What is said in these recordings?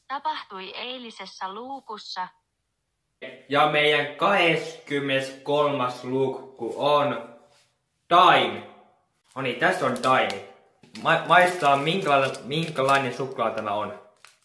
tapahtui eilisessä luukussa? Ja meidän 23. luukku on Time. No niin, tässä on Time. Maistaa minkälainen suklaa tämä on.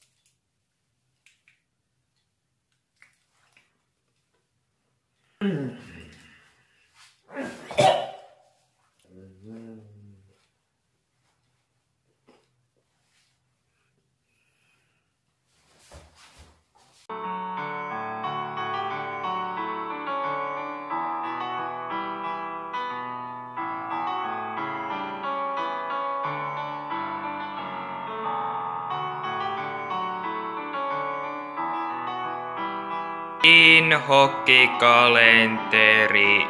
Inhokkikalenteri.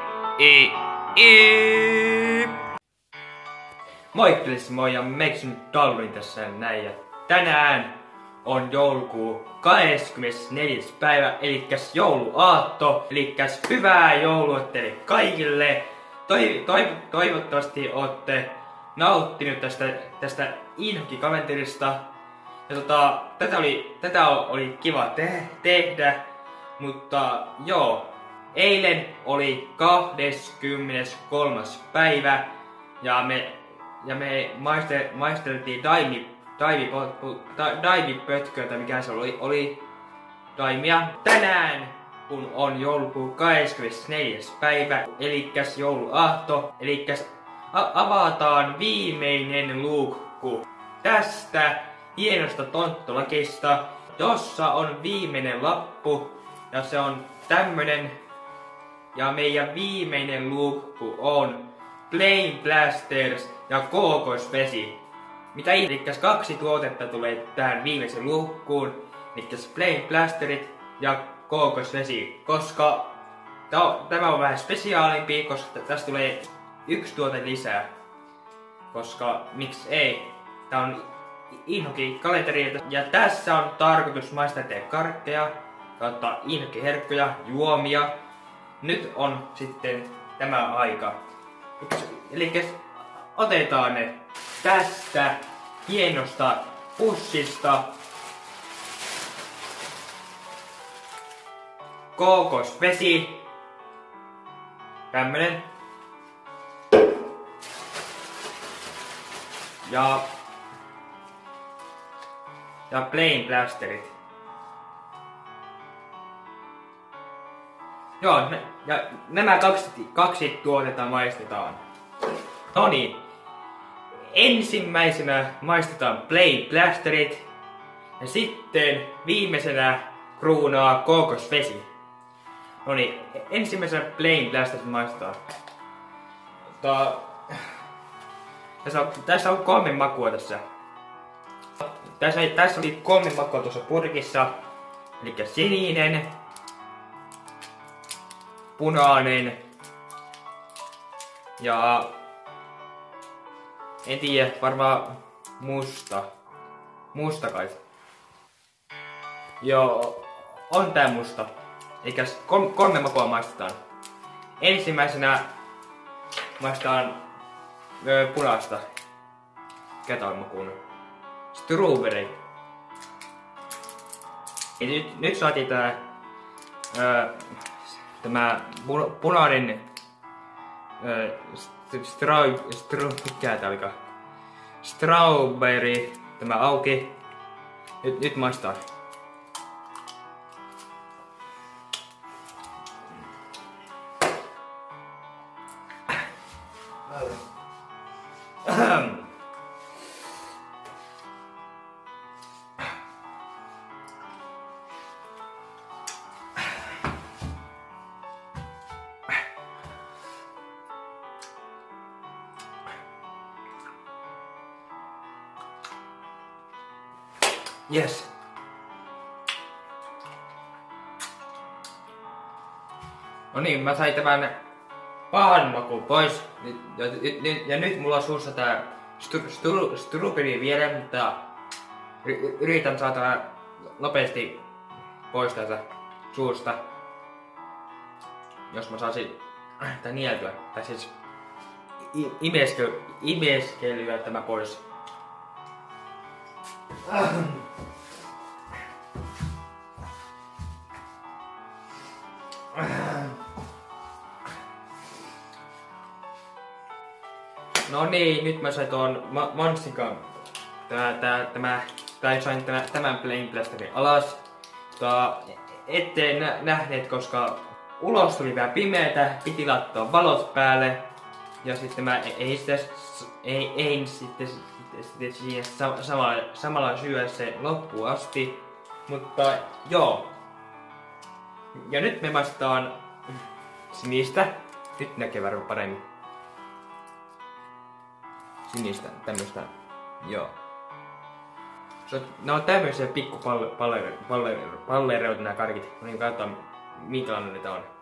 Moi ja Meksun Dalvin tässä näin. Ja tänään on joulukuu 24. päivä, elikkäs jouluaatto. Elikkäs hyvää joulua teille kaikille. Toivottavasti olette nauttinut tästä Inhokkikalenterista. Ja tätä oli kiva tehdä. Mutta joo, eilen oli 23. päivä ja me maisteltiin daimipötköä, mikä se oli daimia. Tänään, kun on joulukuun 24. päivä, elikkäs jouluaatto, elikkäs avataan viimeinen luukku tästä hienosta tonttulakista, jossa on viimeinen lappu. Ja se on tämmönen. Ja meidän viimeinen luukku on Plain Blasters ja kookosvesi. Mitä elikkäs 2 tuotetta tulee tähän viimeisen luukkuun. Elikkäs Plain Blasterit ja kookosvesi. Koska tämä on vähän spesiaalimpi, koska tästä tulee 1 tuote lisää. Koska miksi ei? Tää on Inhokkikalenteri ja tässä on tarkoitus maistaa teidän karkkeja. Kautta inhokkiherkkuja, juomia. Nyt on sitten tämä aika. Eli otetaan ne tästä hienosta pussista. Kookosvesi. Tämmönen. Ja Plain Blasterit. Joo, ja nämä kaksi tuotetta maistetaan. No niin. Ensimmäisenä maistetaan Plain Blasterit. Ja sitten viimeisenä kruunaa kookosvesi. No niin, ensimmäisenä Plain Blasterit maistetaan. Tässä on 3 makua tässä. Tässä oli 3 makua tuossa purkissa. Eli sininen, punainen ja en tiedä, varmaan musta. Musta kai. Joo, on tää musta. Eikäs 3 makua maistetaan. Ensimmäisenä maistetaan punaista. Ketä makuun? Strawberry. Ja nyt saatiin tämä punainen strawberry, tämä auki. Nyt maistaa. Yes. No niin, mä sain tämän pahan makuun pois. Ja nyt mulla on suussa tää strawberry vielä, mutta yritän saada nopeasti pois täältä suusta. Jos mä saisin tää nieltyä. Tai siis imeskelyä tämä pois. No niin, nyt mä sain tuon mansikan. Sain tämän Flame Blasterin alas. Ettei nähneet, koska ulos tuli vähän pimeätä, piti laittaa valot päälle. Ja sitten mä ei sitten siihen samalla syö se loppuun asti. Mutta joo. Ja nyt me maistetaan sinistä. Nyt näkee varmaan paremmin. Sinistä, tämmöstä. Joo. Ne on tämmöisiä pikku pallereita nää karkit. Niin katsotaan minkälainen niitä on.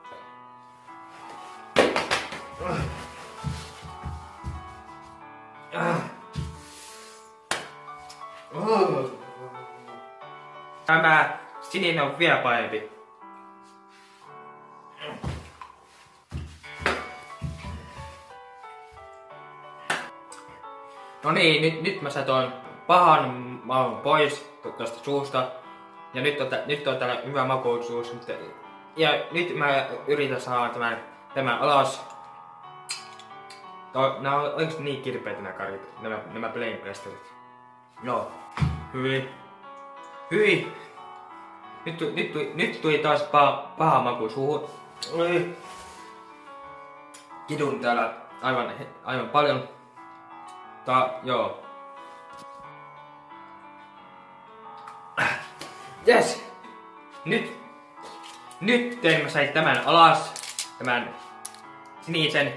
Tämä sininen on vielä parempi. No niin, nyt mä sain tuon pahan maun pois tuosta suusta. Ja nyt on täällä hyvä makuisuus. Ja nyt mä yritän saada tämän alas. Nää on oikeesti niin kirpeitä nää karkit, nämä Flame Blasterit. Joo. Hyi. Nyt tuli taas paha maku suuhun. Kidun täällä aivan paljon. Joo. Yes! Nyt mä sain tämän alas. Tämän sinisen.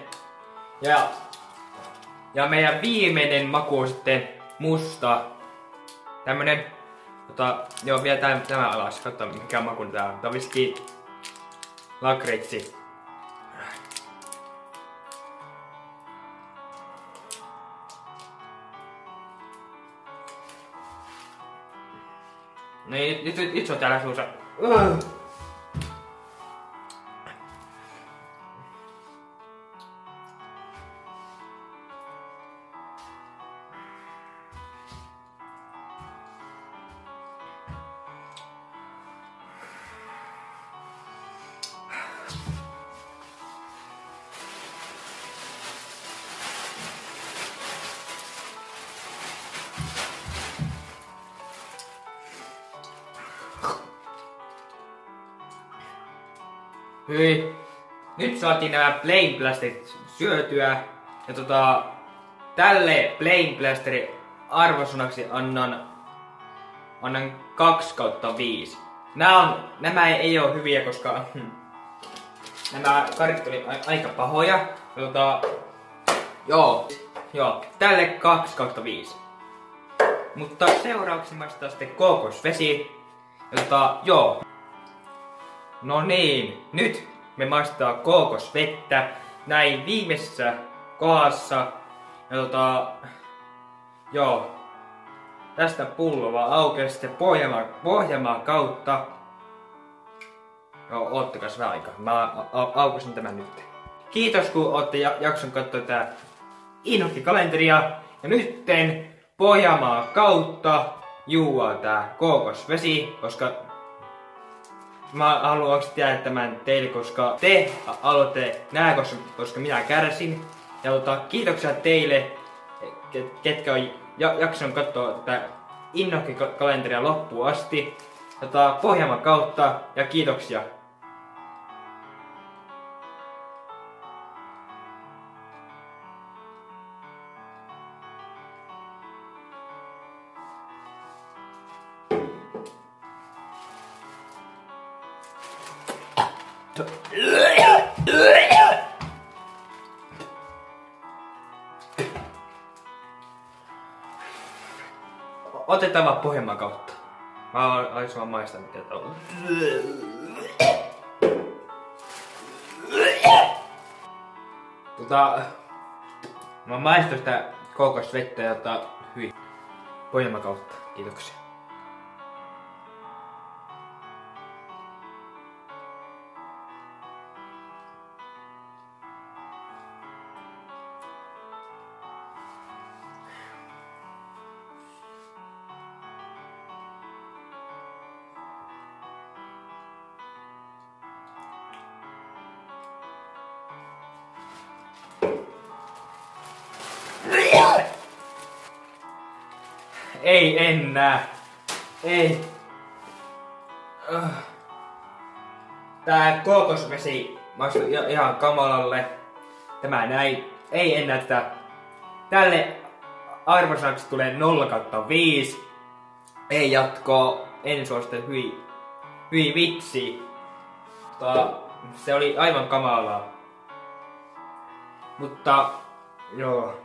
Ja meidän viimeinen maku on sitten musta. Tämmönen. Joo, vielä tämä alas. Katso mikä maku tää on. Tää on vissiin lakritsi. No nyt se on täällä suussa. Hyi. Nyt saatiin nämä Flame Blasterit syötyä. Ja tälle Flame Blasterin arvosanaksi annan 2/5. Nämä ei oo hyviä, koska nämä karkit oli aika pahoja. Joo, tälle 2/5. Mutta seuraavaksi maistaa sitten kookosvesi. Joo. No niin, nyt me maistetaan kookosvettä näin viimeisessä kohdassa. Ja joo. Tästä pullo vaan aukesi sitten Pohjanmaan kautta. Joo, oottakas vähän aikaa. Mä aukasin tämän nyt. Kiitos kun ootte jakson katsoa tää Inhokki-kalenteria. Ja nytten Pohjanmaan kautta juua tää kookosvesi, koska mä haluan tiedä tämän teille, koska te haluatte nää, koska minä kärsin. Ja kiitoksia teille, ketkä on jakson katsoa tätä Inhokki-kalenteria loppuun asti. Pohjanmaan kautta ja kiitoksia. Otetaan vaan Pohjanmaan kautta. Mä olisin vaan maistanut tätä. Mä maistoin sitä kookosvettä ja hyi. Pohjanmaan kautta. Kiitoksia. Ei enää. Ei. Tää kookosvesi maistui ihan kamalalle. Tämä näin. Ei enää tätä. Tälle arvosanaksi tulee 0/5. Ei jatkoa. En suosittele. Hyi vitsi. Se oli aivan kamalaa. Mutta joo.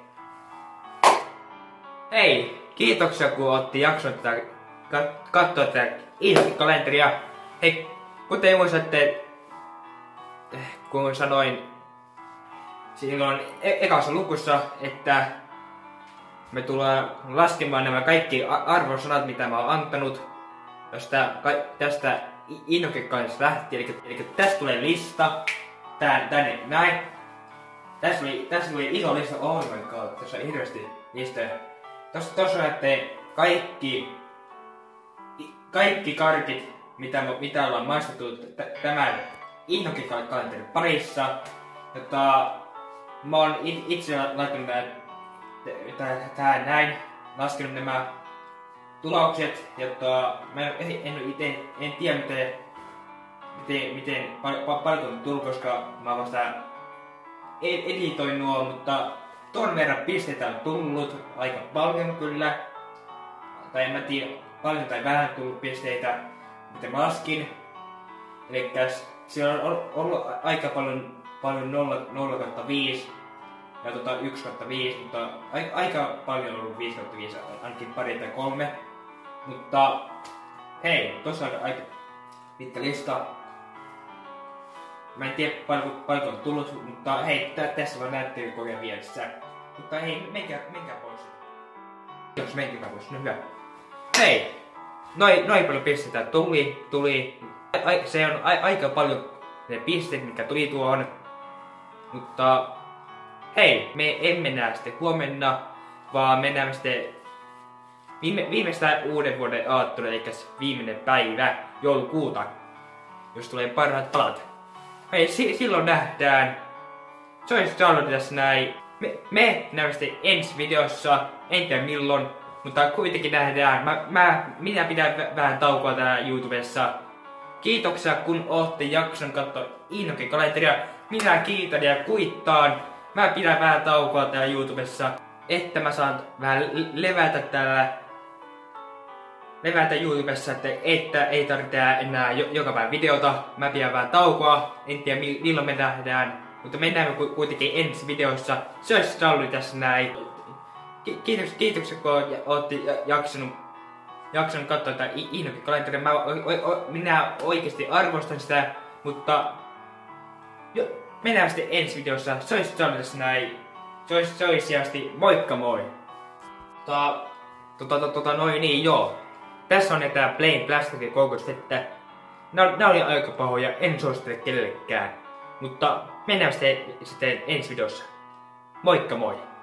Hei, kiitoksia kun otti jakson tätä katsoa tätä kalenteria. Hei, kuten muistatte, kun sanoin silloin ekassa lukussa, että me tullaan laskemaan nämä kaikki arvosanat, mitä mä oon antanut tästä Innoke-kanssa lähtien. Eli tästä tulee lista. Tänne näin. Tässä tuli iso lista. Oh my god, tässä on hirveästi listoja. Tossa näette kaikki karkit, mitä ollaan maistettu tämän Innoke-kalenterin parissa. Mä oon itse laittanut tähän näin, laskenut nämä tulokset, jotta mä en tiedä miten paljon on tullut, koska mä vasta editoin nuo, mutta ton verran pisteitä on tullut aika paljon kyllä. Tai en mä tiedä, paljon tai vähän tullut pisteitä, mitä mä laskin. Elikkäs siellä on ollut aika paljon 0/5 ja 1/5, mutta aika paljon on ollut 5/5, ainakin pari tai 3. Mutta hei, tossa on aika pitkä lista. Mä en tiedä paljonko on tullut, mutta hei, tässä vaan näyttelykohja vieressä. Mutta hei, menkää pois. Jos menkää pois, no hyvä. Hei, noin paljon pisteitä tuli. Se on aika paljon ne pisteet, mitkä tuli tuohon. Mutta hei, me emme näe sitten huomenna, vaan me näemme sitten viimeistään uuden vuoden aattona, eli viimeinen päivä joulukuuta, jos tulee parhaat palat. Hei, silloin nähdään. Se olisi Charlotte tässä näin. Me näemme sitten ensi videossa, en tiedä milloin, mutta kuitenkin nähdään. Minä pidän vähän taukoa täällä YouTubessa. Kiitoksia kun ootte jakson katsoa Innoke-kalenteria. Minä kiitän ja kuittaan. Mä pidän vähän taukoa täällä YouTubessa, että mä saan vähän levätä YouTubessa, että ei tarvitse enää joka päivä videota. Mä pidän vähän taukoa, en tiedä milloin me nähdään, mutta me näemme kuitenkin ensi videossa. Se olisi Sauli tässä näin. Kiitoksia kun ootte jaksanut katsoa tätä Innoke-kalenteria. Minä oikeasti arvostan sitä, mutta me näemme sitten ensi videossa. Se olisi Sauli tässä näin. Se olisi sijasti moikka moi! Noin niin joo. Tässä on näitä Plain Plastic kookosvettä. Nää oli aika pahoja, en suosittele kellekään. Mutta mennään sitten ensi videossa. Moikka moi!